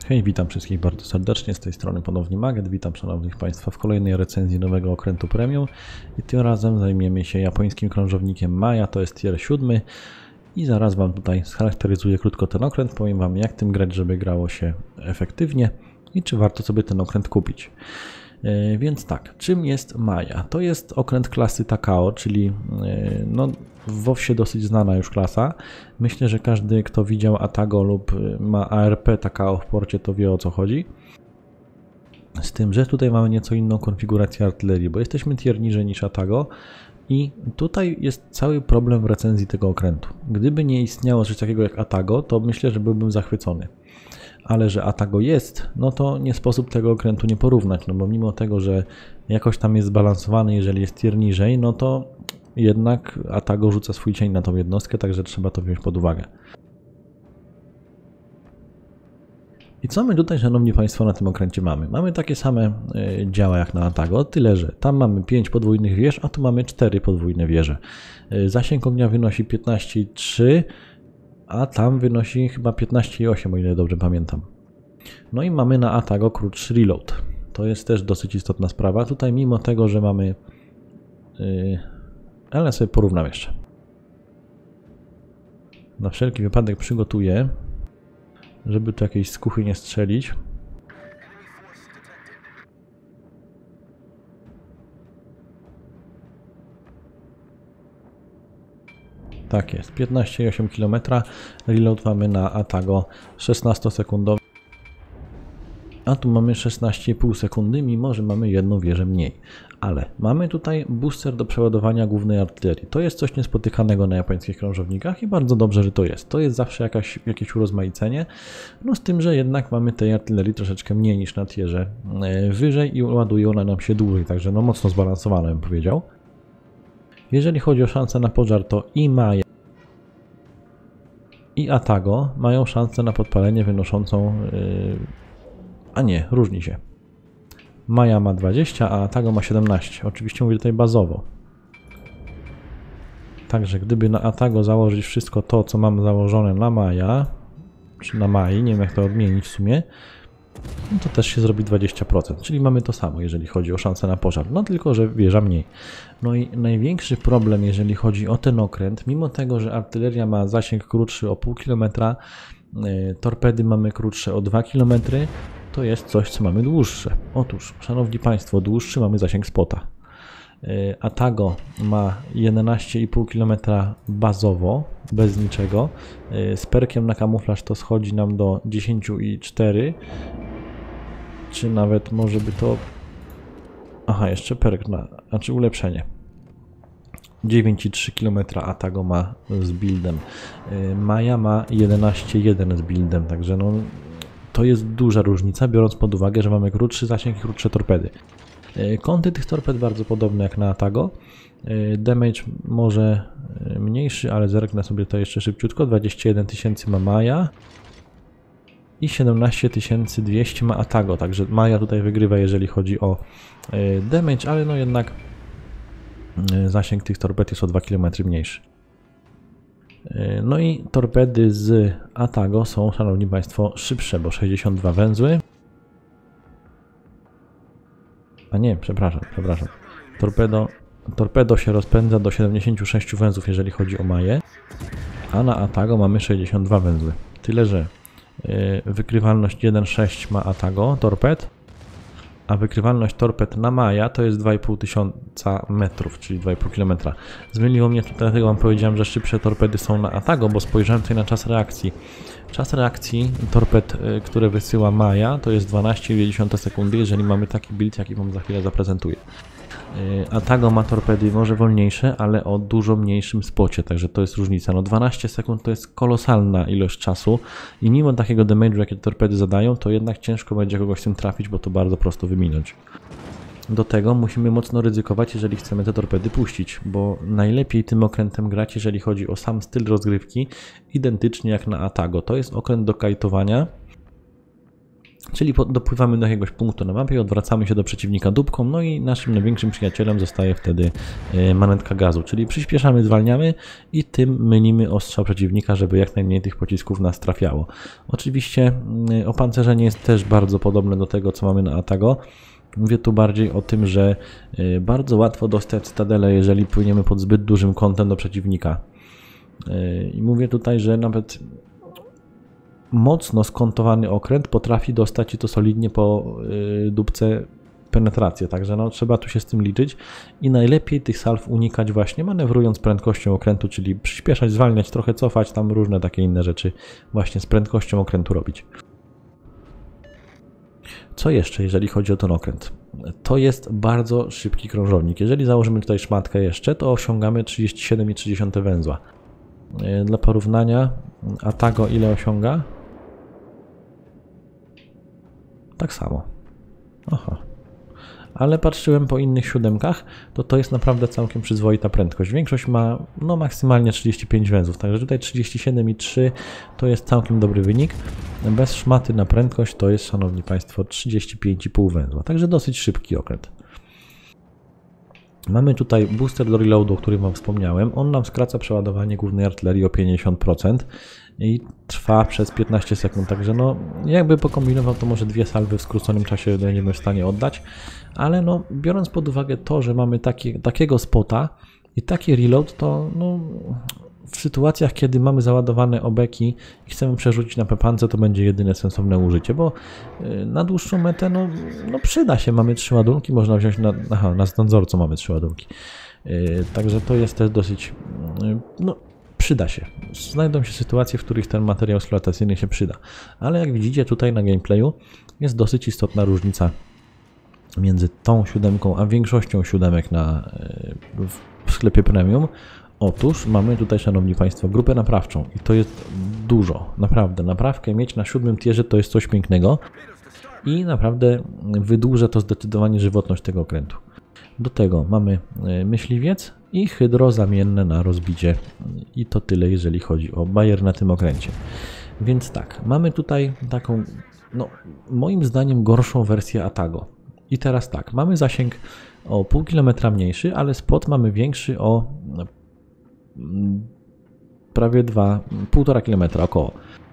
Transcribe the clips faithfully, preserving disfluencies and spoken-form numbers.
Hej, witam wszystkich bardzo serdecznie, z tej strony ponownie Maget, witam szanownych Państwa w kolejnej recenzji nowego okrętu premium i tym razem zajmiemy się japońskim krążownikiem Maya, to jest tier siódmy i zaraz Wam tutaj scharakteryzuję krótko ten okręt, powiem Wam jak tym grać, żeby grało się efektywnie i czy warto sobie ten okręt kupić. Yy, więc tak, czym jest Maya? To jest okręt klasy Takao, czyli yy, no, w WoWsie dosyć znana już klasa. Myślę, że każdy, kto widział Atago lub ma A R P Takao w porcie, to wie, o co chodzi. Z tym, że tutaj mamy nieco inną konfigurację artylerii, bo jesteśmy tier niżej niż Atago i tutaj jest cały problem w recenzji tego okrętu. Gdyby nie istniało coś takiego jak Atago, to myślę, że byłbym zachwycony. Ale że Atago jest, no to nie sposób tego okrętu nie porównać, no bo mimo tego, że jakoś tam jest zbalansowany, jeżeli jest tier niżej, no to jednak Atago rzuca swój cień na tą jednostkę, także trzeba to wziąć pod uwagę. I co my tutaj, szanowni Państwo, na tym okręcie mamy? Mamy takie same y, działa jak na Atago, tyle że tam mamy pięć podwójnych wież, a tu mamy cztery podwójne wieże. Y, zasięg ognia wynosi piętnaście i trzy, a tam wynosi chyba piętnaście i osiem, o ile dobrze pamiętam. No i mamy na Atago krótszy reload. To jest też dosyć istotna sprawa. Tutaj mimo tego, że mamy... Yy, ale sobie porównam jeszcze. Na wszelki wypadek przygotuję, żeby tu jakiejś skuchy nie strzelić. Tak jest, piętnaście i osiem kilometrów. Reload mamy na Atago szesnastosekundowy. A tu mamy szesnaście i pół sekundy, mimo że mamy jedną wieżę mniej. Ale mamy tutaj booster do przeładowania głównej artylerii. To jest coś niespotykanego na japońskich krążownikach i bardzo dobrze, że to jest. To jest zawsze jakaś, jakieś urozmaicenie. No z tym, że jednak mamy tej artylerii troszeczkę mniej niż na tierze wyżej i ładuje ona nam się dłużej. Także no mocno zbalansowana, bym powiedział. Jeżeli chodzi o szansę na pożar, to i Maya i Atago mają szansę na podpalenie wynoszącą... Yy, A nie, różni się. Maya ma dwadzieścia, a Atago ma siedemnaście. Oczywiście mówię tutaj bazowo. Także gdyby na Atago założyć wszystko to, co mam założone na Maya, czy na Mai, nie wiem jak to odmienić w sumie, no to też się zrobi dwadzieścia procent. Czyli mamy to samo, jeżeli chodzi o szansę na pożar. No tylko, że wieża mniej. No i największy problem, jeżeli chodzi o ten okręt, mimo tego, że artyleria ma zasięg krótszy o pół kilometra, yy, torpedy mamy krótsze o dwa kilometry, to jest coś, co mamy dłuższe. Otóż, szanowni Państwo, dłuższy mamy zasięg spota. Atago ma jedenaście i pół kilometra bazowo, bez niczego. Z perkiem na kamuflaż to schodzi nam do dziesięć i cztery. Czy nawet może by to... Aha, jeszcze perk na... Znaczy ulepszenie. dziewięć i trzy kilometra Atago ma z buildem. Maya ma jedenaście i jeden z buildem, także no... To jest duża różnica, biorąc pod uwagę, że mamy krótszy zasięg i krótsze torpedy. Kąty tych torped bardzo podobne jak na Atago. Damage może mniejszy, ale zerknę sobie to jeszcze szybciutko. dwadzieścia jeden tysięcy ma Maya i siedemnaście tysięcy dwieście ma Atago. Także Maya tutaj wygrywa, jeżeli chodzi o damage, ale no jednak zasięg tych torped jest o dwa kilometry mniejszy. No i torpedy z Atago są, szanowni Państwo, szybsze, bo sześćdziesiąt dwa węzły. A nie, przepraszam, przepraszam. Torpedo, torpedo się rozpędza do siedemdziesięciu sześciu węzłów, jeżeli chodzi o Maję, a na Atago mamy sześćdziesiąt dwa węzły. Tyle, że yy, wykrywalność jeden przecinek sześć ma Atago torped, a wykrywalność torped na Maya to jest dwa i pół tysiąca metrów, czyli dwa i pół kilometra. Zmyliło mnie tutaj, dlatego wam powiedziałem, że szybsze torpedy są na Atago, bo spojrzałem tutaj na czas reakcji. Czas reakcji torped, które wysyła Maya, to jest dwanaście i dwie dziesiąte sekundy, jeżeli mamy taki build, jaki wam za chwilę zaprezentuję. Atago ma torpedy może wolniejsze, ale o dużo mniejszym spocie, także to jest różnica. No dwanaście sekund to jest kolosalna ilość czasu i mimo takiego damage'u, jakie torpedy zadają, to jednak ciężko będzie kogoś tym trafić, bo to bardzo prosto wyminąć. Do tego musimy mocno ryzykować, jeżeli chcemy te torpedy puścić, bo najlepiej tym okrętem grać, jeżeli chodzi o sam styl rozgrywki, identycznie jak na Atago. To jest okręt do kajtowania, Czyli dopływamy do jakiegoś punktu na mapie, odwracamy się do przeciwnika dupką, no i naszym największym przyjacielem zostaje wtedy manetka gazu, czyli przyspieszamy, zwalniamy i tym mylimy ostrzał przeciwnika, żeby jak najmniej tych pocisków nas trafiało. Oczywiście opancerzenie jest też bardzo podobne do tego, co mamy na Atago. Mówię tu bardziej o tym, że bardzo łatwo dostać cytadelę, jeżeli płyniemy pod zbyt dużym kątem do przeciwnika. I mówię tutaj, że nawet mocno skontowany okręt potrafi dostać i to solidnie po yy, dupce penetrację, także no, trzeba tu się z tym liczyć i najlepiej tych salw unikać właśnie manewrując prędkością okrętu, czyli przyspieszać, zwalniać, trochę cofać, tam różne takie inne rzeczy właśnie z prędkością okrętu robić. Co jeszcze, jeżeli chodzi o ten okręt? To jest bardzo szybki krążownik. Jeżeli założymy tutaj szmatkę jeszcze, to osiągamy trzydzieści siedem przecinek trzy węzła. Dla porównania, Atago ile osiąga? Tak samo. Aha. Ale patrzyłem po innych siódemkach, to to jest naprawdę całkiem przyzwoita prędkość. Większość ma no maksymalnie trzydzieści pięć węzłów, także tutaj trzydzieści siedem przecinek trzy to jest całkiem dobry wynik. Bez szmaty na prędkość to jest, szanowni państwo, trzydzieści pięć przecinek pięć węzła, także dosyć szybki okręt. Mamy tutaj booster do reloadu, o którym wam wspomniałem. On nam skraca przeładowanie głównej artylerii o pięćdziesiąt procent i trwa przez piętnaście sekund, także no jakby pokombinował, to może dwie salwy w skróconym czasie będziemy w stanie oddać, ale no biorąc pod uwagę to, że mamy taki, takiego spota i taki reload, to no w sytuacjach, kiedy mamy załadowane obeki i chcemy przerzucić na pepance, to będzie jedyne sensowne użycie, bo na dłuższą metę no, no przyda się, mamy trzy ładunki, można wziąć na, aha, na zdązorcu mamy trzy ładunki, yy, także to jest też dosyć, yy, no przyda się. Znajdą się sytuacje, w których ten materiał eksploatacyjny się przyda, ale jak widzicie tutaj na gameplayu jest dosyć istotna różnica między tą siódemką a większością siódemek na, yy, w sklepie premium. Otóż mamy tutaj, szanowni państwo, grupę naprawczą i to jest dużo, naprawdę. Naprawkę mieć na siódmym tierze to jest coś pięknego i naprawdę wydłuża to zdecydowanie żywotność tego okrętu. Do tego mamy myśliwiec i hydro zamienne na rozbicie i to tyle, jeżeli chodzi o bajer na tym okręcie. Więc tak, mamy tutaj taką, no moim zdaniem gorszą wersję Atago. I teraz tak, mamy zasięg o pół kilometra mniejszy, ale spot mamy większy o prawie dwa, półtora kilometra około.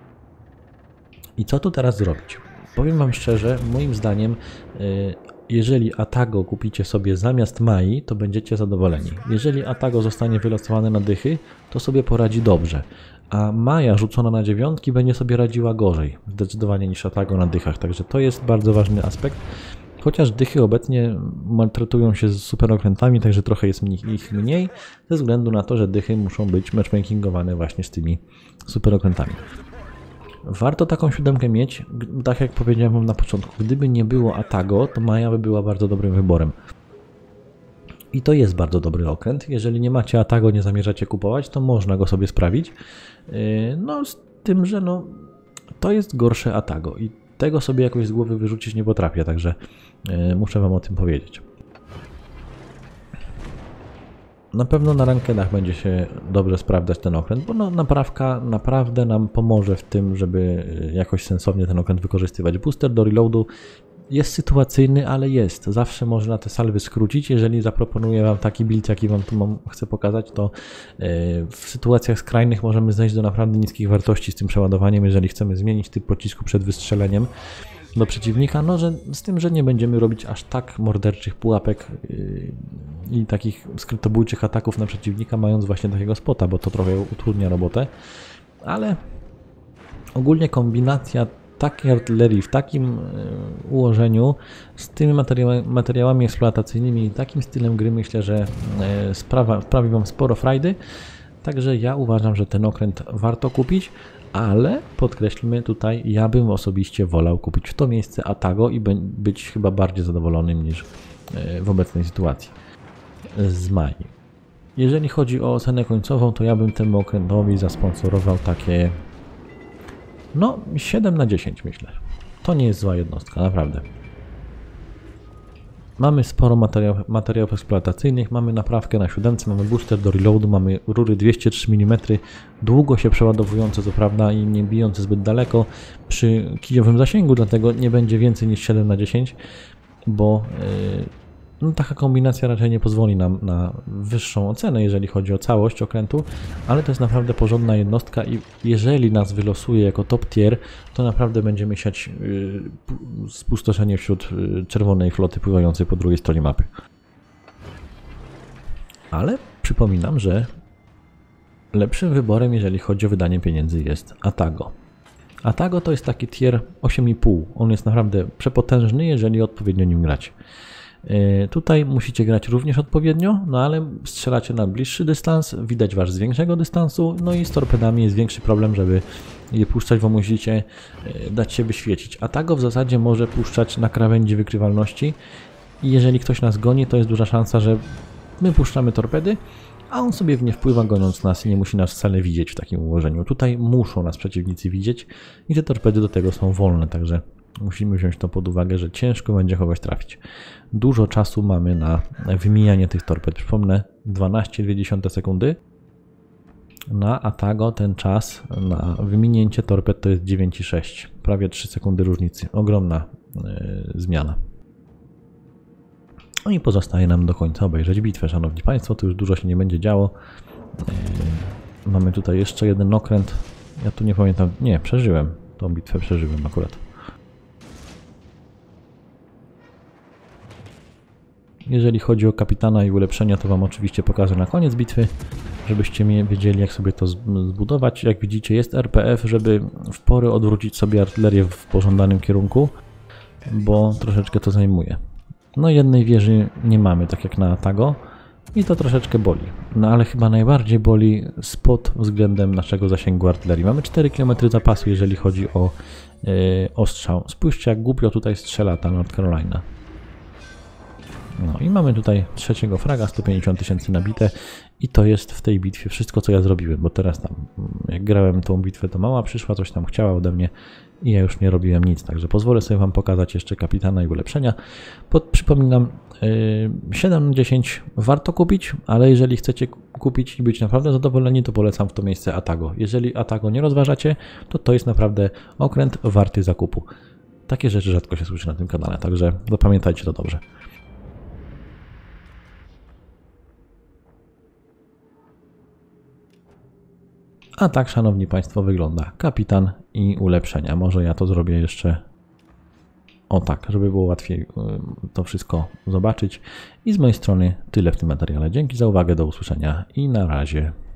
I co tu teraz zrobić? Powiem wam szczerze, moim zdaniem, jeżeli Atago kupicie sobie zamiast Mai, to będziecie zadowoleni. Jeżeli Atago zostanie wylosowane na dychy, to sobie poradzi dobrze. A Maja rzucona na dziewiątki będzie sobie radziła gorzej, zdecydowanie niż Atago na dychach. Także to jest bardzo ważny aspekt. Chociaż dychy obecnie maltretują się z superokrętami, także trochę jest ich mniej, ze względu na to, że dychy muszą być matchmakingowane właśnie z tymi superokrętami. Warto taką siódemkę mieć, tak jak powiedziałem wam na początku, gdyby nie było Atago, to Maja by była bardzo dobrym wyborem. I to jest bardzo dobry okręt, jeżeli nie macie Atago, nie zamierzacie kupować, to można go sobie sprawić. No z tym, że no, to jest gorsze Atago i tego sobie jakoś z głowy wyrzucić nie potrafię, także yy, muszę wam o tym powiedzieć. Na pewno na rankedach będzie się dobrze sprawdzać ten okręt, bo no, naprawka naprawdę nam pomoże w tym, żeby jakoś sensownie ten okręt wykorzystywać. Booster do reloadu jest sytuacyjny, ale jest. Zawsze można te salwy skrócić. Jeżeli zaproponuję wam taki build, jaki wam tu mam, chcę pokazać, to yy, w sytuacjach skrajnych możemy zejść do naprawdę niskich wartości z tym przeładowaniem, jeżeli chcemy zmienić typ pocisku przed wystrzeleniem do przeciwnika, no że z tym, że nie będziemy robić aż tak morderczych pułapek yy, i takich skrytobójczych ataków na przeciwnika, mając właśnie takiego spota, bo to trochę utrudnia robotę, ale ogólnie kombinacja takiej artylerii w takim ułożeniu z tymi materiałami, materiałami eksploatacyjnymi i takim stylem gry myślę, że sprawa, sprawi wam sporo frajdy, także ja uważam, że ten okręt warto kupić, ale podkreślmy tutaj, ja bym osobiście wolał kupić w to miejsce Atago i być chyba bardziej zadowolonym niż w obecnej sytuacji z Mai. Jeżeli chodzi o ocenę końcową, to ja bym temu okrętowi zasponsorował takie no siedem na dziesięć myślę. To nie jest zła jednostka, naprawdę. Mamy sporo materiał, materiałów eksploatacyjnych, mamy naprawkę na siódemce, mamy booster do reloadu, mamy rury dwieście trzy milimetry, długo się przeładowujące co prawda i nie bijące zbyt daleko przy kijowym zasięgu, dlatego nie będzie więcej niż siedem na dziesięć, bo yy, no, taka kombinacja raczej nie pozwoli nam na wyższą ocenę, jeżeli chodzi o całość okrętu, ale to jest naprawdę porządna jednostka i jeżeli nas wylosuje jako top tier, to naprawdę będziemy siać yy, spustoszenie wśród yy, czerwonej floty pływającej po drugiej stronie mapy. Ale przypominam, że lepszym wyborem, jeżeli chodzi o wydanie pieniędzy, jest Atago. Atago to jest taki tier osiem i pół. On jest naprawdę przepotężny, jeżeli odpowiednio nim grać. Tutaj musicie grać również odpowiednio, no ale strzelacie na bliższy dystans, widać was z większego dystansu, no i z torpedami jest większy problem, żeby je puszczać, bo musicie dać się wyświecić. Atago w zasadzie może puszczać na krawędzi wykrywalności i jeżeli ktoś nas goni, to jest duża szansa, że my puszczamy torpedy, a on sobie w nie wpływa, goniąc nas i nie musi nas wcale widzieć w takim ułożeniu. Tutaj muszą nas przeciwnicy widzieć i te torpedy do tego są wolne, także musimy wziąć to pod uwagę, że ciężko będzie kogoś trafić. Dużo czasu mamy na wymijanie tych torped. Przypomnę, dwanaście przecinek dwie dziesiąte sekundy. Na Atago ten czas na wyminięcie torped to jest dziewięć przecinek sześć. Prawie trzy sekundy różnicy. Ogromna yy, zmiana. No i pozostaje nam do końca obejrzeć bitwę, szanowni państwo. Tu już dużo się nie będzie działo. Yy, mamy tutaj jeszcze jeden okręt. Ja tu nie pamiętam. Nie, przeżyłem. Tą bitwę przeżyłem akurat. Jeżeli chodzi o kapitana i ulepszenia, to wam oczywiście pokażę na koniec bitwy, żebyście wiedzieli, jak sobie to zbudować. Jak widzicie, jest R P F, żeby w porę odwrócić sobie artylerię w pożądanym kierunku, bo troszeczkę to zajmuje. No jednej wieży nie mamy, tak jak na Atago, i to troszeczkę boli. No ale chyba najbardziej boli spod względem naszego zasięgu artylerii. Mamy cztery kilometry zapasu, jeżeli chodzi o yy, ostrzał. Spójrzcie, jak głupio tutaj strzela ta North Carolina. No i mamy tutaj trzeciego fraga, sto pięćdziesiąt tysięcy nabite i to jest w tej bitwie wszystko, co ja zrobiłem, bo teraz tam, jak grałem tą bitwę, to mała przyszła, coś tam chciała ode mnie i ja już nie robiłem nic, także pozwolę sobie wam pokazać jeszcze kapitana i ulepszenia. Pod, przypominam, yy, siedem na dziesięć warto kupić, ale jeżeli chcecie kupić i być naprawdę zadowoleni, to polecam w to miejsce Atago. Jeżeli Atago nie rozważacie, to to jest naprawdę okręt warty zakupu. Takie rzeczy rzadko się słyszy na tym kanale, także zapamiętajcie to dobrze. A tak, szanowni państwo, wygląda kapitan i ulepszenia. Może ja to zrobię jeszcze o tak, żeby było łatwiej to wszystko zobaczyć. I z mojej strony tyle w tym materiale. Dzięki za uwagę, do usłyszenia i na razie.